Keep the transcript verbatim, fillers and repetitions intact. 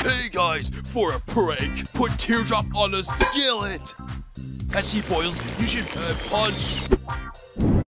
Hey guys, for a prank, put teardrop on a skillet. As he boils, you should uh, punch.